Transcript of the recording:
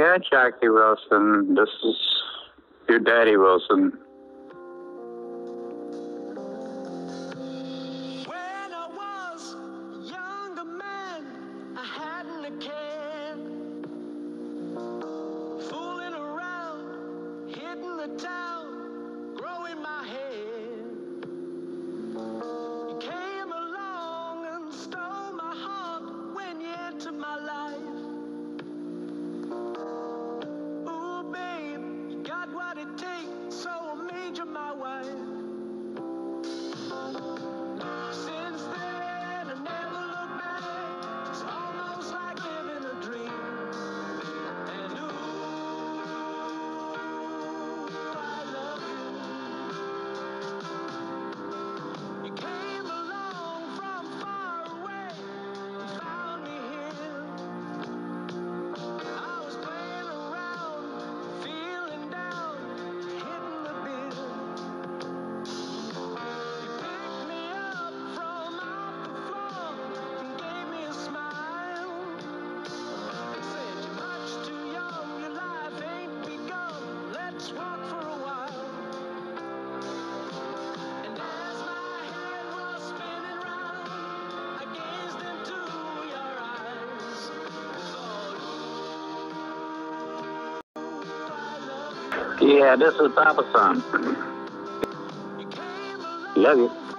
Yeah, Jackie Wilson. This is your daddy, Wilson. When I was a younger man, I hadn't a care. Fooling around, hitting the town, growing my hair. You came along and stole my heart when you entered my life. Ooh, babe, you got what it takes, so I made you my wife. Since then, I never look back. It's almost like living a dream. And ooh, I love you. You came along from far away and found me here. I was playing around, feeling down, hitting the bill. You picked me up from off the floor and gave me a smile. Said you're much too young, your life ain't begun. Let's walk for a while. And as my head was spinning round, I gazed into your eyes. Thought, ooh, I love you. Yeah, this is Papa Son. You came along Love you.